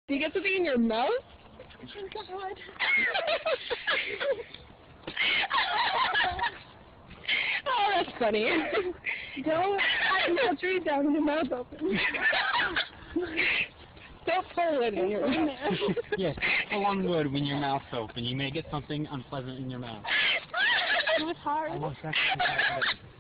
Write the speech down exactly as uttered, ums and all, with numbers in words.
Do you get something in your mouth? Oh, God. Oh, that's funny. Don't have no tree down with your mouth open. Don't pull it in your mouth. Yes, pull on wood when your mouth's open. You may get something unpleasant in your mouth. It was hard. Almost actually.